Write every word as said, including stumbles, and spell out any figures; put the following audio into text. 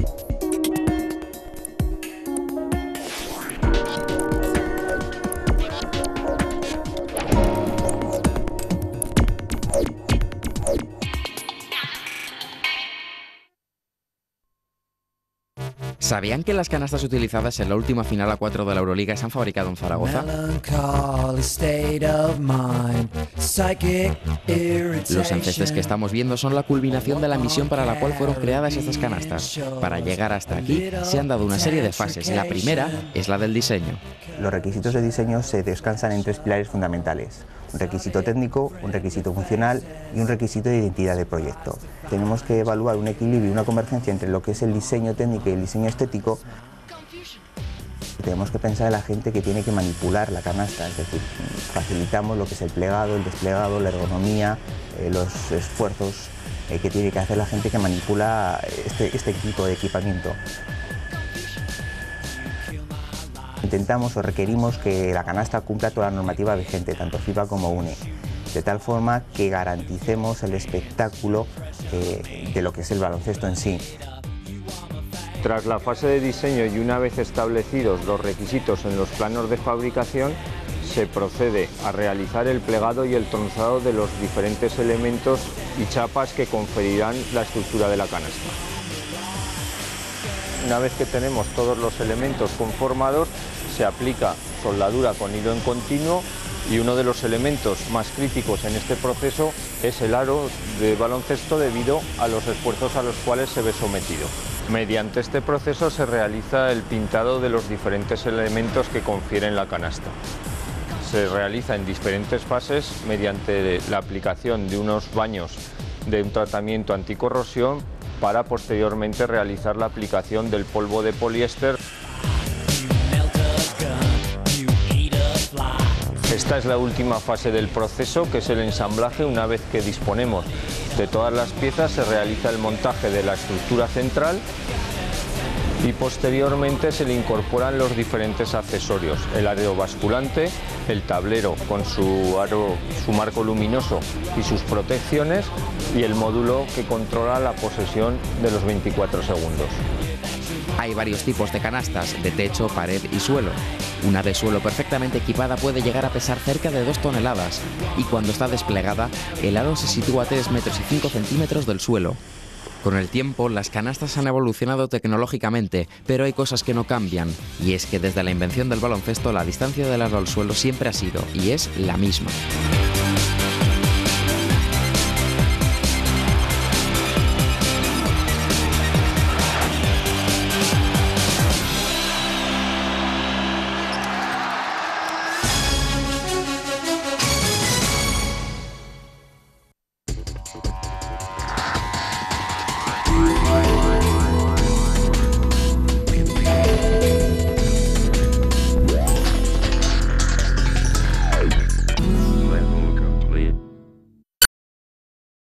¿Sabían que las canastas utilizadas en la última final a cuatro de la Euroliga se han fabricado en Zaragoza? Los encestes que estamos viendo son la culminación de la misión para la cual fueron creadas estas canastas. Para llegar hasta aquí se han dado una serie de fases. La primera es la del diseño. Los requisitos de diseño se descansan en tres pilares fundamentales: un requisito técnico, un requisito funcional y un requisito de identidad de proyecto. Tenemos que evaluar un equilibrio y una convergencia entre lo que es el diseño técnico y el diseño estético. Tenemos que pensar en la gente que tiene que manipular la canasta, es decir, facilitamos lo que es el plegado, el desplegado, la ergonomía, eh, los esfuerzos eh, que tiene que hacer la gente que manipula este, este tipo de equipamiento. Intentamos o requerimos que la canasta cumpla toda la normativa vigente, tanto FIBA como U N E, de tal forma que garanticemos el espectáculo eh, de lo que es el baloncesto en sí. Tras la fase de diseño y una vez establecidos los requisitos en los planos de fabricación, se procede a realizar el plegado y el tronzado de los diferentes elementos y chapas que conferirán la estructura de la canasta. Una vez que tenemos todos los elementos conformados, se aplica soldadura con hilo en continuo y uno de los elementos más críticos en este proceso es el aro de baloncesto debido a los esfuerzos a los cuales se ve sometido. Mediante este proceso se realiza el pintado de los diferentes elementos que confieren la canasta. Se realiza en diferentes fases mediante la aplicación de unos baños de un tratamiento anticorrosión para posteriormente realizar la aplicación del polvo de poliéster. Esta es la última fase del proceso, que es el ensamblaje. Una vez que disponemos de todas las piezas, se realiza el montaje de la estructura central y posteriormente se le incorporan los diferentes accesorios: el aro basculante, el tablero con su aro, su marco luminoso y sus protecciones, y el módulo que controla la posesión de los veinticuatro segundos. Hay varios tipos de canastas, de techo, pared y suelo. Una de suelo perfectamente equipada puede llegar a pesar cerca de dos toneladas y cuando está desplegada, el aro se sitúa a tres metros y cinco centímetros del suelo. Con el tiempo, las canastas han evolucionado tecnológicamente, pero hay cosas que no cambian, y es que desde la invención del baloncesto la distancia del aro al suelo siempre ha sido y es la misma.